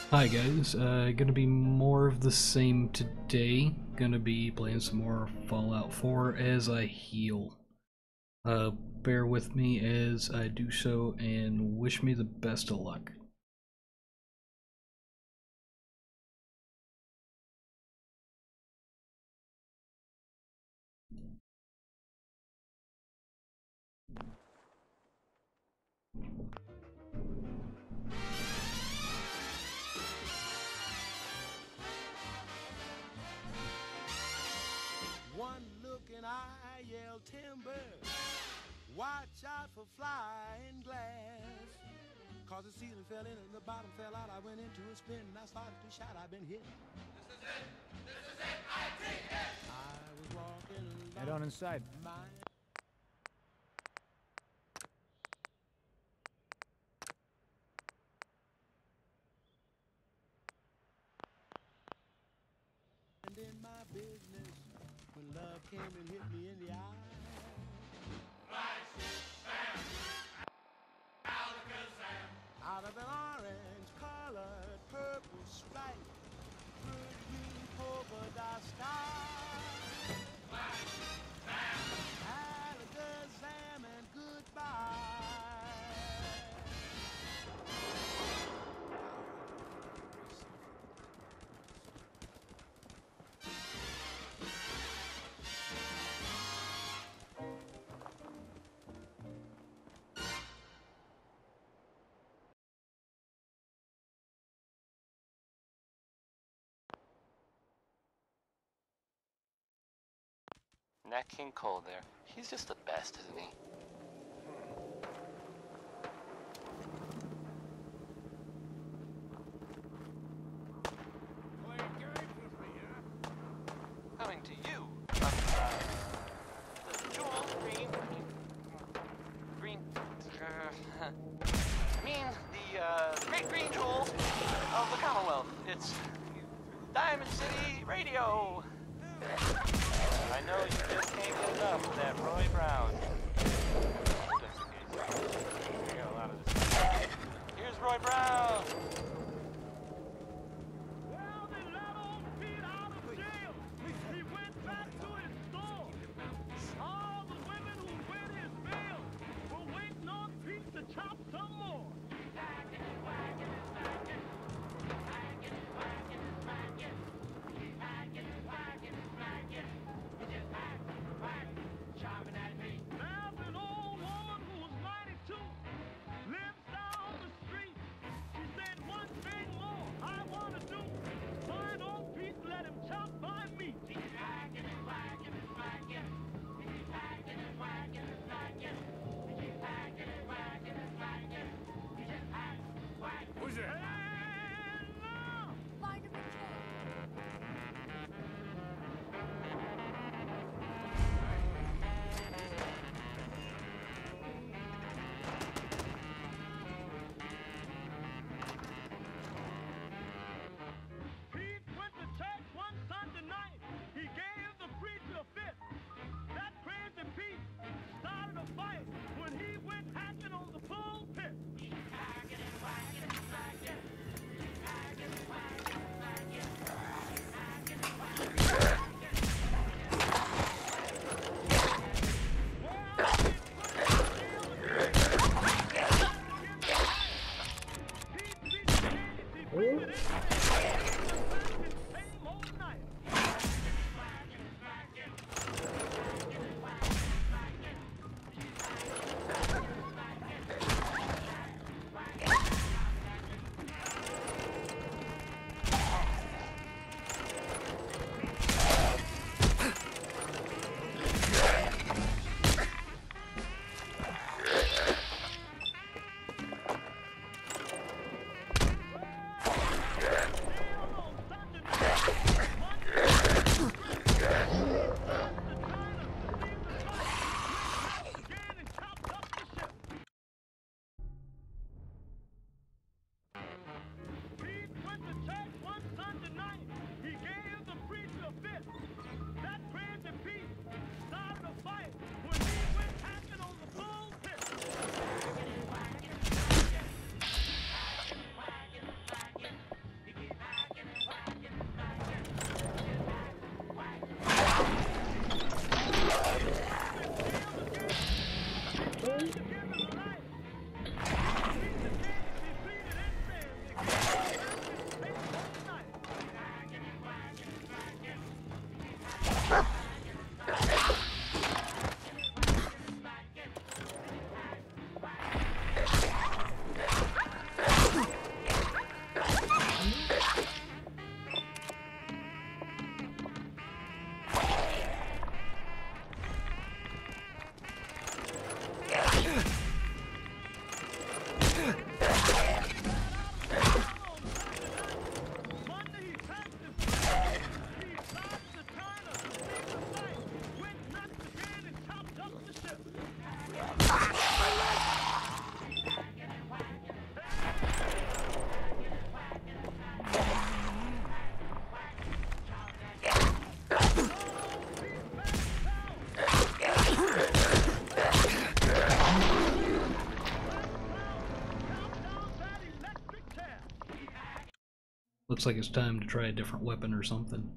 Hi guys, gonna be more of the same today. Gonna be playing some more Fallout 4 as I heal. Bear with me as I do so and wish me the best of luck. One look and I yell timber. Watch out for flying glass. Cause the ceiling fell in and the bottom fell out. I went into a spin and I started to shout. I've been hit. This is it. This is it. I take it. I was walking along. Head on inside. And in my business, when love came and hit me in the eye. Out of an orange-colored purple stripe, green polka dot sky. Alakazam and goodbye. Nat King Cole there. He's just the best, isn't he? Coming to you from the jewel green, I mean the great green jewel of the Commonwealth. It's Diamond City Radio. I know you just can't get enough of that Roy Brown. Here's Roy Brown. Well, they let old Pete out of jail. He went back to his store. All the women who win his bail were waiting on Pete to chop some more. There's an old woman who was 92, lives down the street. She said one thing more I want to do. Find old Pete, let him chop my meat. Who's that? Hey, no! Vitamin K. Pete went to church one Sunday night. He gave the preacher a fit. That crazy Pete started a fight when he went hacking on the pulpit. Looks like it's time to try a different weapon or something.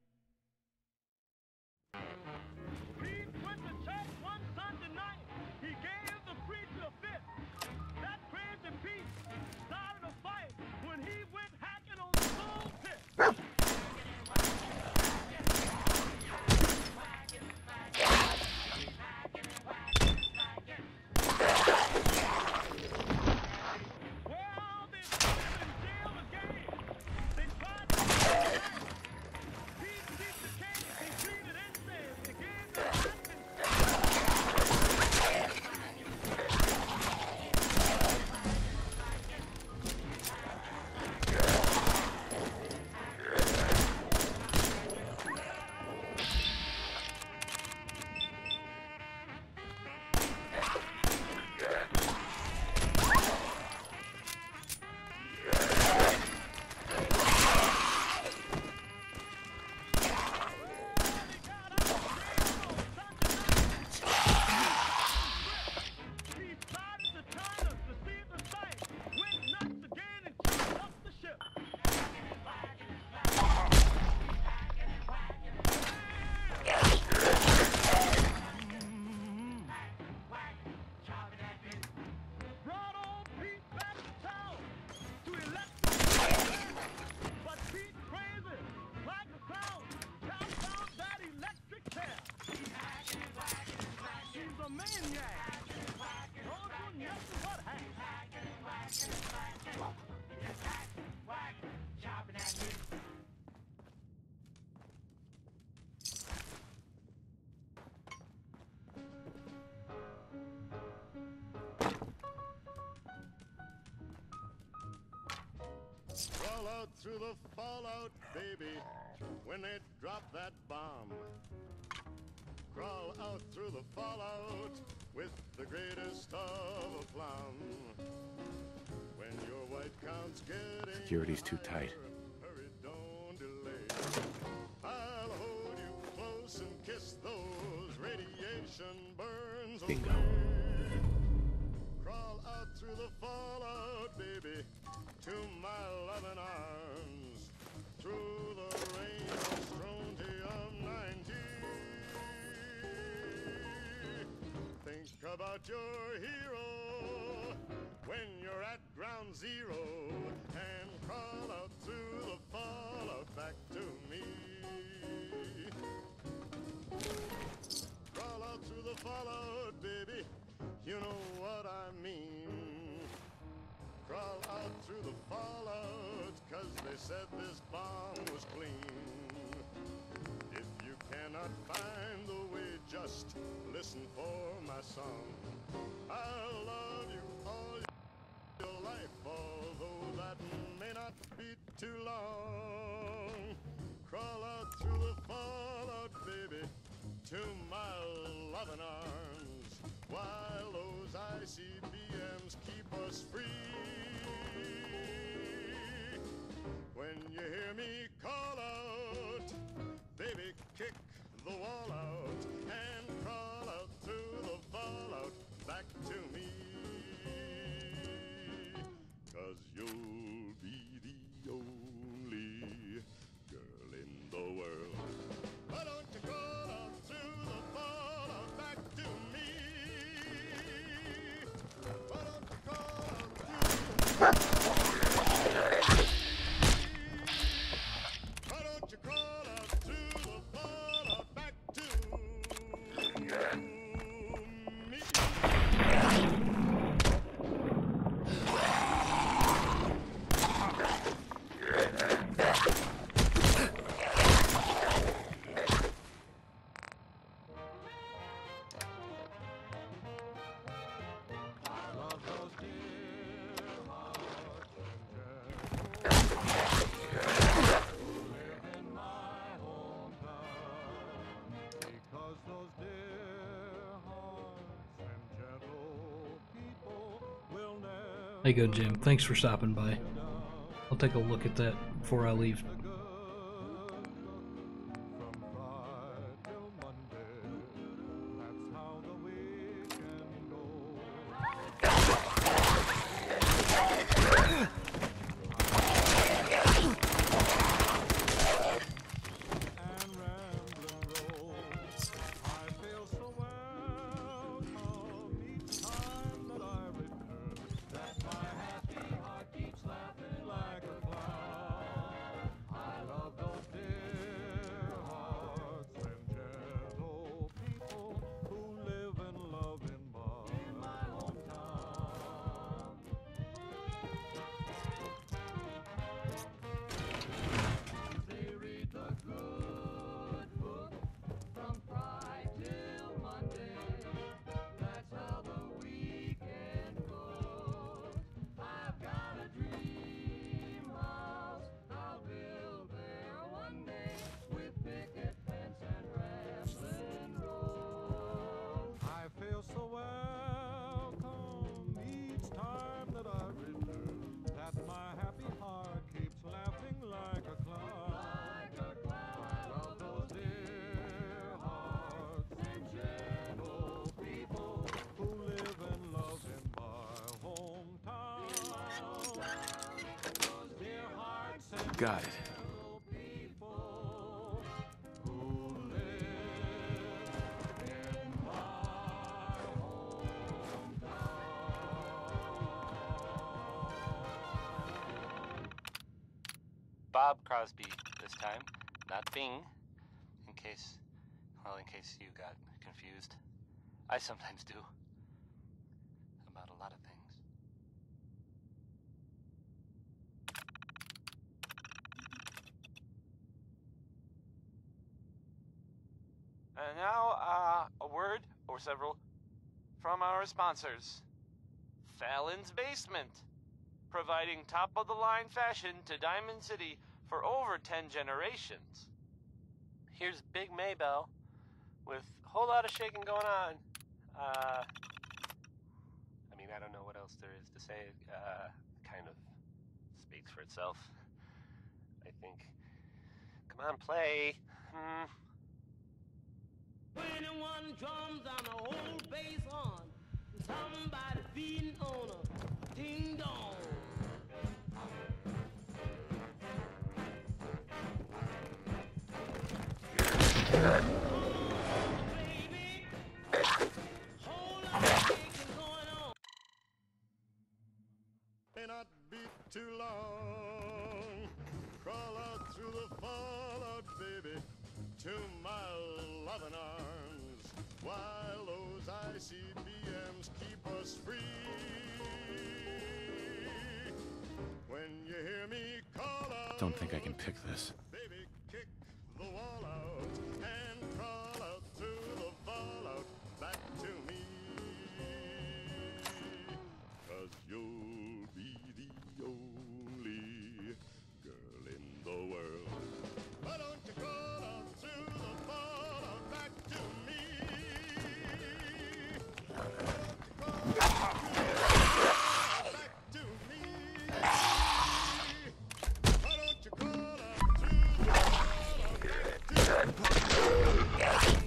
Crawl out through the fallout, baby, when they drop that bomb. Crawl out through the fallout with the greatest of aplomb. When your white count's getting Security's too tight. hurry, don't delay. I'll hold you close and kiss those radiation burns Bingo. away. Crawl out through the fallout, baby, to my loving arms, through the rain of strontium 90. Think about your hero when you're at ground zero, and crawl out through the fallout back to me. Crawl out through the fallout, baby, you know what I mean. Crawl out through the fallout, 'cause they said this bomb was clean. If you cannot find the way, just listen for my song. I'll love you all your life, although that may not be too long. Crawl out through the fallout, baby, to my loving arms, while those ICBMs keep us free. When you hear me call out, baby, kick the wall out and crawl out through the fallout back to me. 'Cause you'll be the only girl in the world. Why don't you crawl out through the fallout back to me? Why don't you crawl out through the fallout? Why don't you crawl out through the fallout back to me? How you go, Jim? Thanks for stopping by. I'll take a look at that before I leave. Got it. Bob Crosby this time, not Bing. In case you got confused. I sometimes do. About a lot of things. And now, a word or several from our sponsors. Fallon's Basement, providing top-of-the-line fashion to Diamond City for over 10 generations. Here's Big Maybell with a whole lot of shaking going on. I mean, I don't know what else there is to say. Kind of speaks for itself, I think. Come on, play. 21 drums on a whole bass horn. Somebody beating on a ding dong. May not be too long. Crawl out through the fallout, baby, to my loving arms, while those ICBMs keep us free. When you hear me call out, Don't think I can pick this. baby, kick the wall out and crawl out through the fallout back to me. 'Cause you'll be the only girl in the world. Why don't you crawl out through the fallout back to me? Why don't you crawl out through the fallout back to me? Why don't you crawl out through the fallout back to me?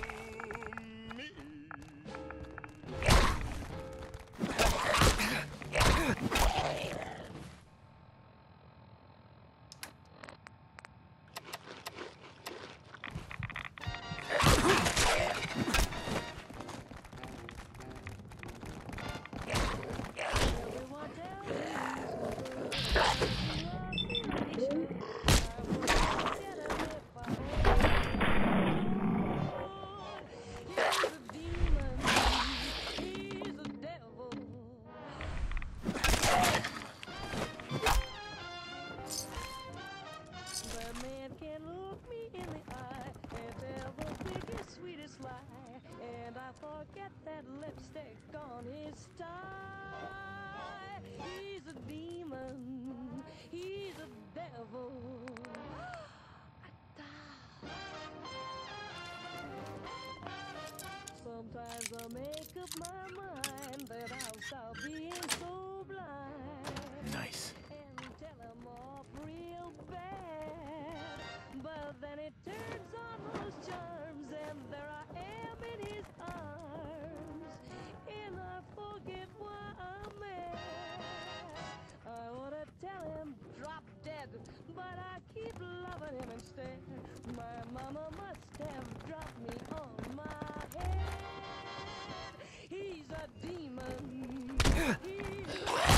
Forget that lipstick on his tie. He's a demon. He's a devil. Sometimes I make up my mind that I'll stop being so blind. Nice. And tell him off real bad. But then it turns on those charms and there I am in his arms. And I forget why I'm mad. I wanna tell him drop dead, but I keep loving him instead. My mama must have dropped me on my head. He's a demon. He's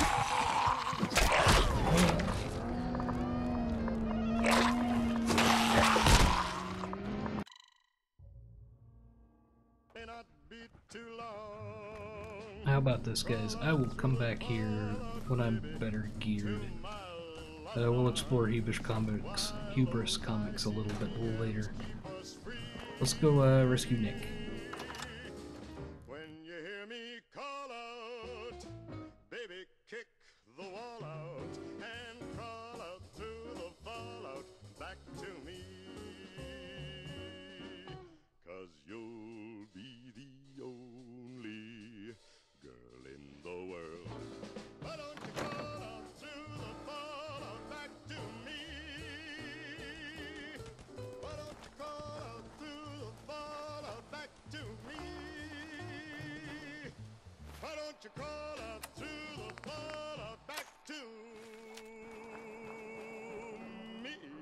May not be too long. How about this, guys? I will come back here when I'm better geared. We'll explore Hubris Comics a little bit later. Let's go rescue Nick. When you hear me call out, baby, kick the wall out and crawl out through the fallout back to me. 'Cause you'll be the only girl in the world. Why don't you crawl out through the fallout back to me? Why don't you crawl out through the fallout back to me? Why don't you crawl out through the fallout back to me?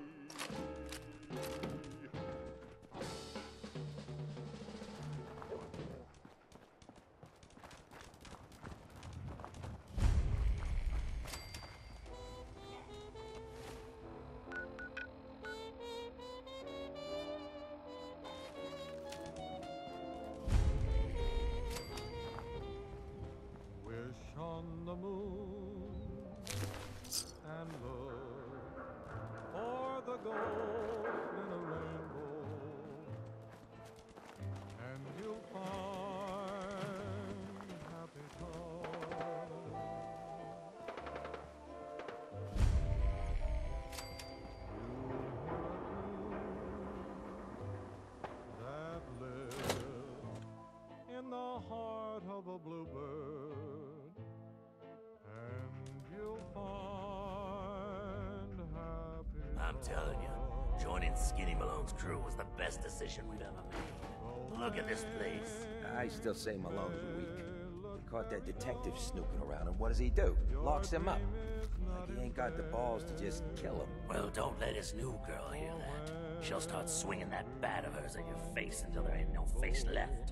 I'm telling you, joining Skinny Malone's crew was the best decision we've ever made. Look at this place. I still say Malone's weak. We caught that detective snooping around, and what does he do? Locks him up. Like he ain't got the balls to just kill him. Well, don't let his new girl hear that. She'll start swinging that bat of hers at your face until there ain't no face left.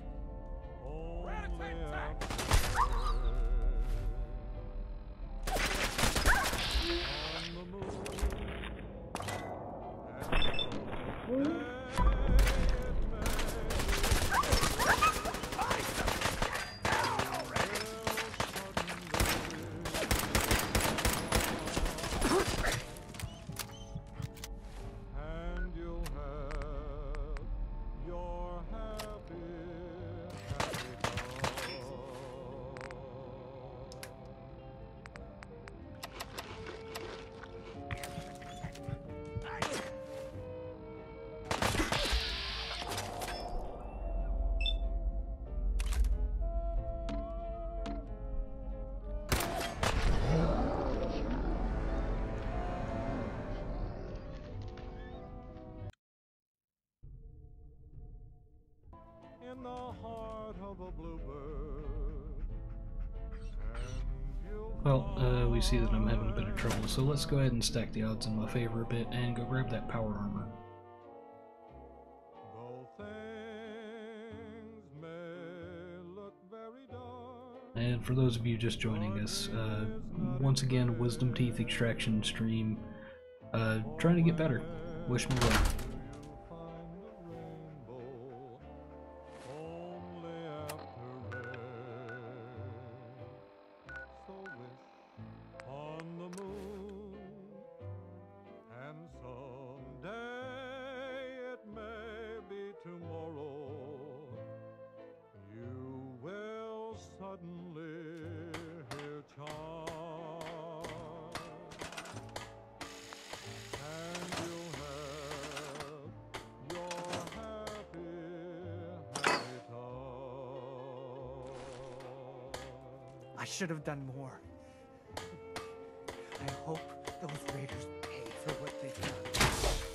In the heart of a bluebird. Well, we see that I'm having a bit of trouble, so let's go ahead and stack the odds in my favor a bit and go grab that power armor. Though things may look very dark. And for those of you just joining us, once again, Wisdom Teeth Extraction stream, trying to get better. Wish me luck. I should have done more. I hope those raiders pay for what they've done.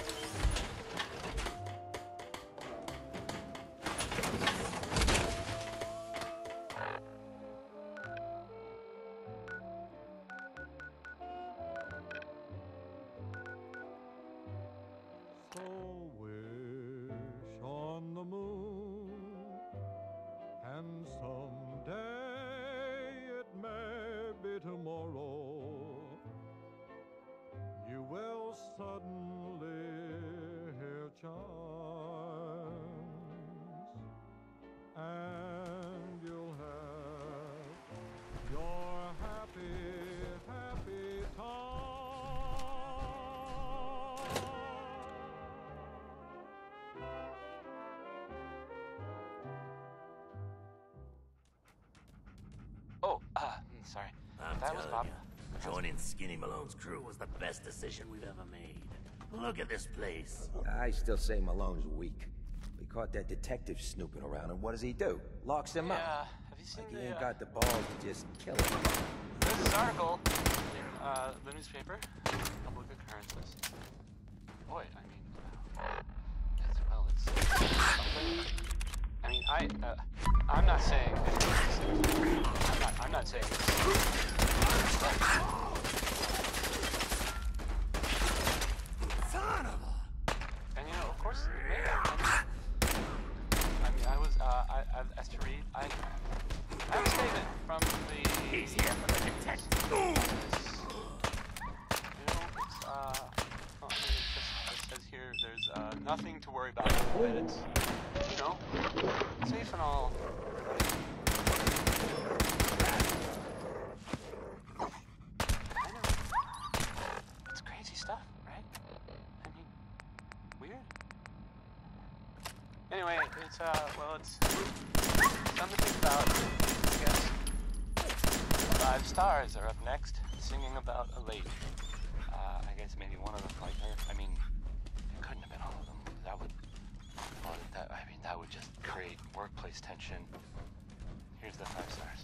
So wish on the moon, and someday it may be tomorrow. You will suddenly hear chimes, and you'll have your happy, happy time. Oh, sorry. I'm That was telling Bob. you, joining Skinny Malone's crew was the best decision we've ever made. Look at this place. I still say Malone's weak. We caught that detective snooping around, and what does he do? Locks him Yeah, up. have you seen Like he the, ain't got the balls to just kill him. this article in the newspaper? Public occurrences. Boy, I mean, it's I mean, I'm not saying I'm not saying Son of a... and you know, of course, it may happen. I mean, as to read, I have a statement from the... He's here for the detective. You know, it's, well, I mean, it says here, there's, nothing to worry about, but it's, you know, safe and all. I know. It's crazy stuff, right? I mean, weird. Anyway, it's, well, it's something to think about, I guess. 5 stars are up next, singing about a lady. I guess maybe one of them like her. I mean, it couldn't have been all of them. That would, well, I mean, that would just create workplace tension. Here's the 5 stars.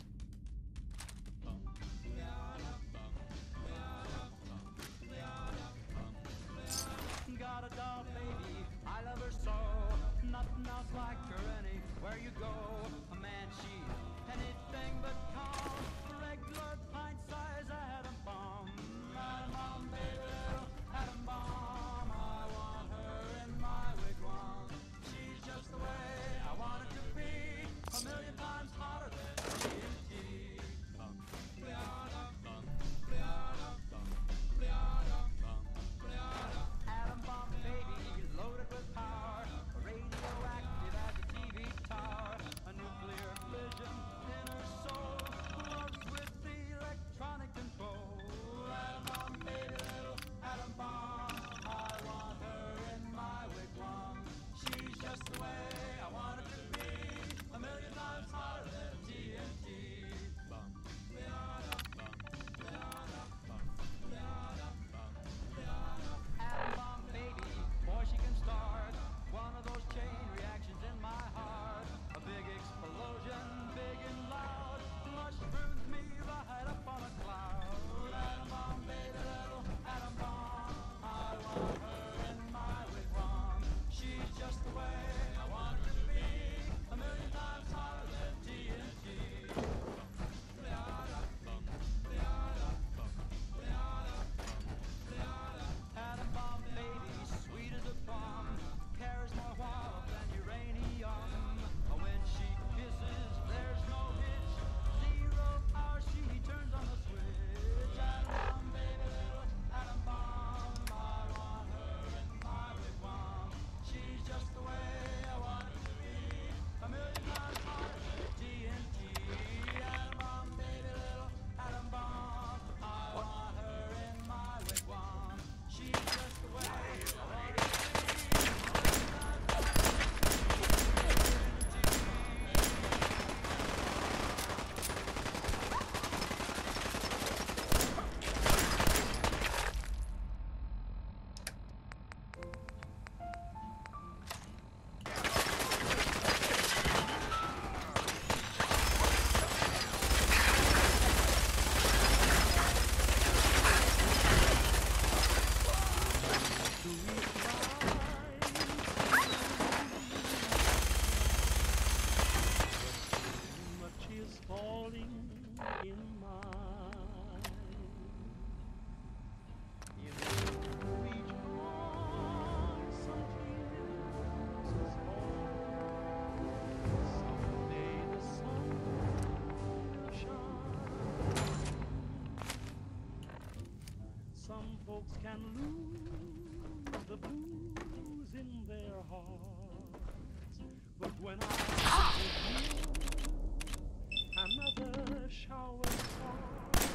folks can lose the blues in their hearts, but when I think of you, another shower starts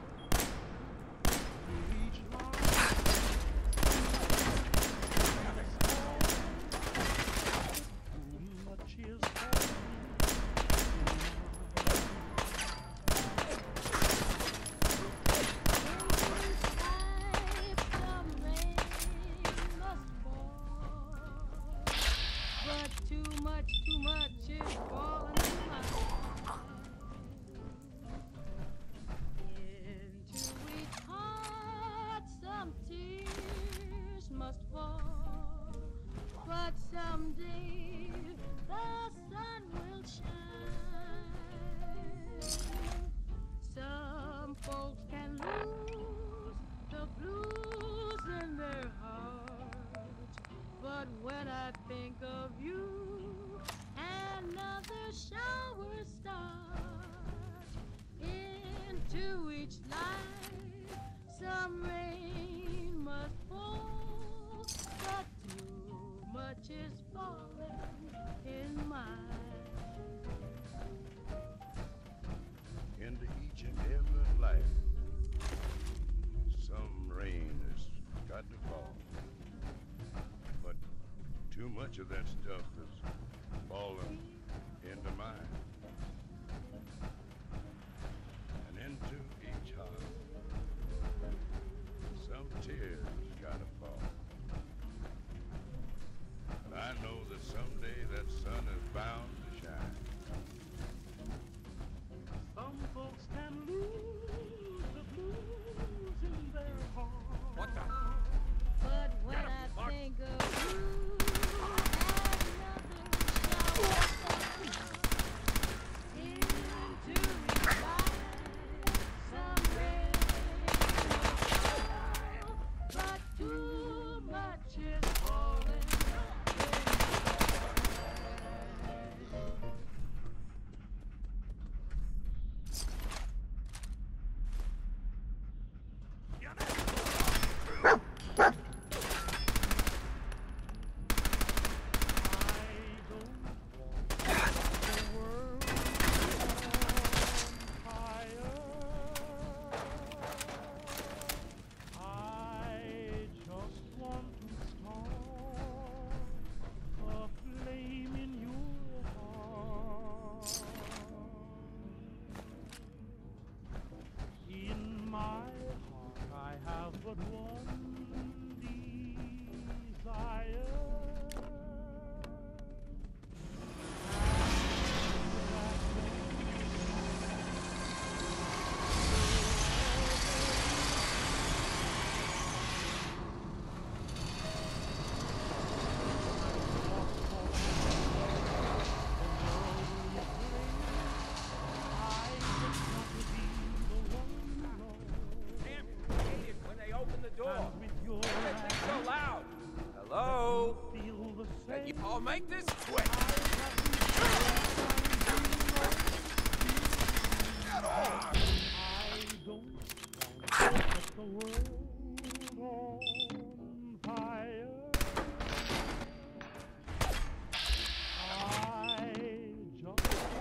to each line. Too much is too much is falling in my into each heart. Some tears must fall, but someday the sun will shine. Some folks can lose the blues in their hearts, but when I think of you, another shower starts into each life. Some rain must fall, but too much is falling in mine. Into each and every life, some rain has got to fall. But too much of that stuff is falling into mine. And into each heart, some tears gotta fall. But I know that someday that sun is bound to shine. some folks can lose the blues in their hearts. What the? But when I think of you, but one desire. Hello? I'll make this quick. Get on! I don't set the world on fire. I just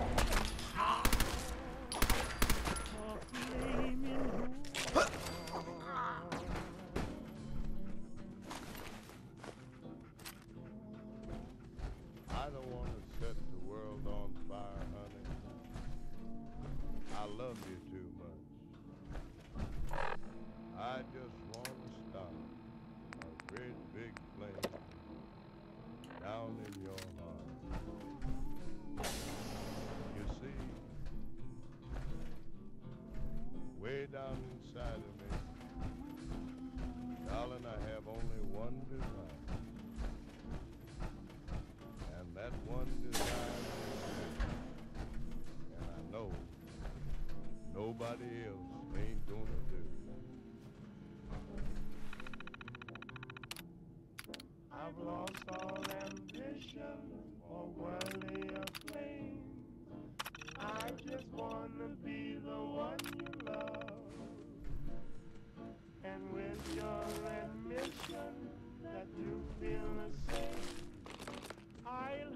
want a flame in your heart. I don't want to set the world on fire, honey. I love you too much. I just want to start a great big flame down in your heart. You see, way down inside of me, darling, I have only one desire. And that one desire is you. And I know nobody else ain't gonna do. I've lost all ambition or worldly acclaim. I just wanna be the one you love. And with your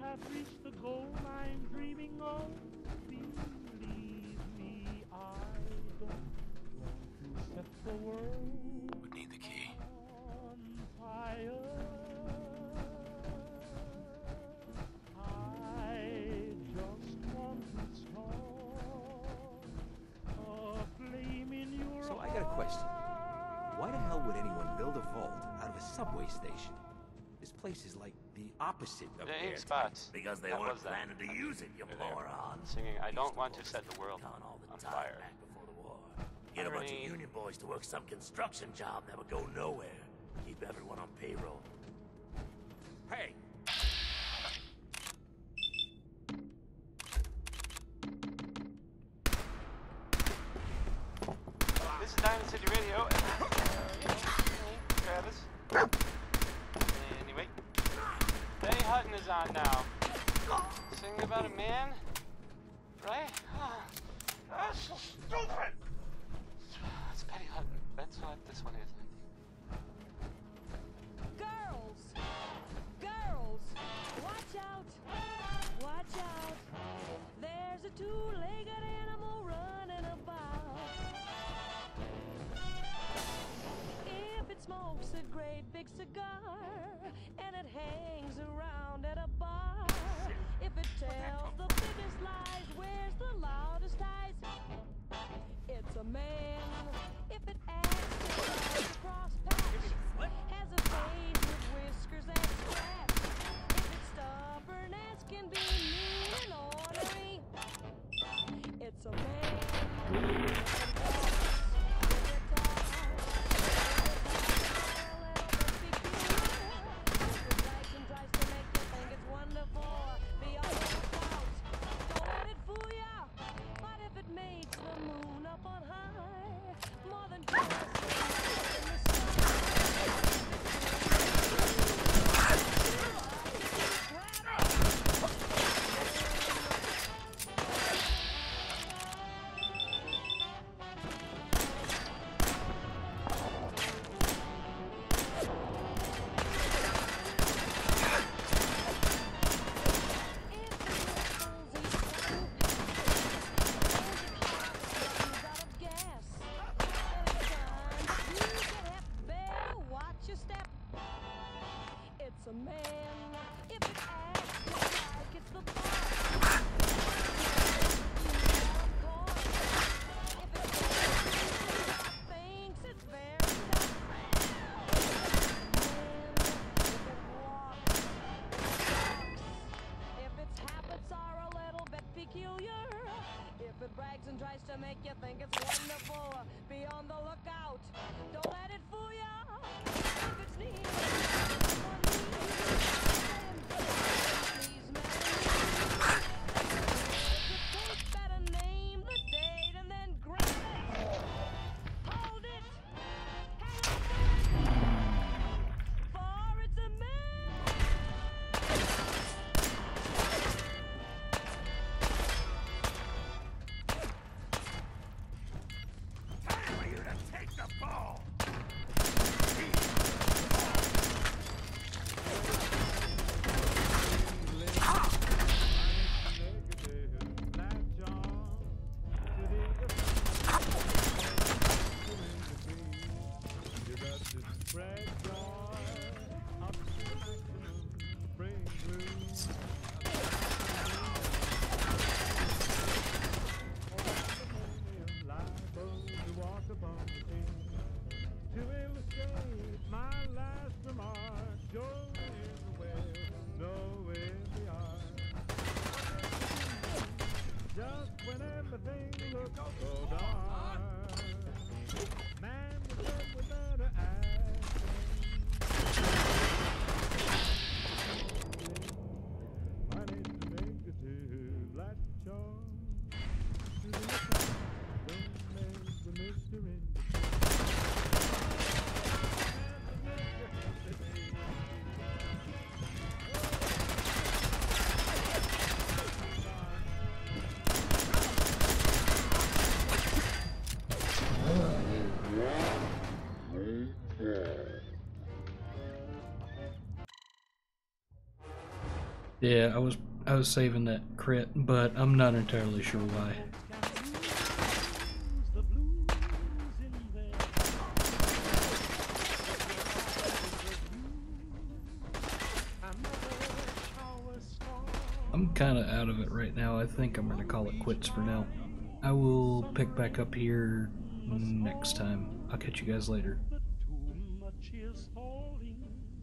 have reached the goal I'm dreaming of. Believe me, I don't want to set the world Would need the key. on fire. I just want to start a flame in your So I got a question. Why the hell would anyone build a vault out of a subway station? This place is like the opposite of The ink airtight. spots. Because they That weren't was that. planning to use it, you They're there. moron. Singing, I Used don't want to focus set the world on all the on time fire. back before the war. Get a bunch of Irony. union boys to work some construction job that would go nowhere. Keep everyone on payroll. Hey! This is Diamond City Radio. Travis. Anyway. Betty Hutton is on now. Singing about a man, right? That's so stupid! It's Betty Hutton. That's what this one is, I think. Girls, watch out, there's a two-legged animal running about. If it smokes a great big cigar, and it hangs around at a bar, if it tells the biggest lies, wears the loudest ties, it's a man. If it acts to cross paths, has a face with whiskers and scraps, if it's stubborn as can be, mean and ornery, it's a man. If it walks, if it talks, and tries to make you think it's wonderful, be on the lookout. Don't let it fool ya. What if it makes the moon up on high more than just in the it's a man. If it acts like it's the boss, if it thinks it's very tough, if it walks, if its habits are a little bit peculiar, if it brags and tries to make you think it's wonderful, be on the lookout. Don't let it fool ya. If it's neat, better name the date and then grab it. Hold it. Hang on, for it's a man. Time for you to take the ball! To illustrate my last remark, Joe is well, know in the art. Just when everything looks so dark, man, you said we better act. My name's negative, latch on to the lookout. Don't make the mystery. Yeah, I was saving that crit, but I'm not entirely sure why. I'm kind of out of it right now. I think I'm going to call it quits for now. I will pick back up here next time. I'll catch you guys later. Too much is falling.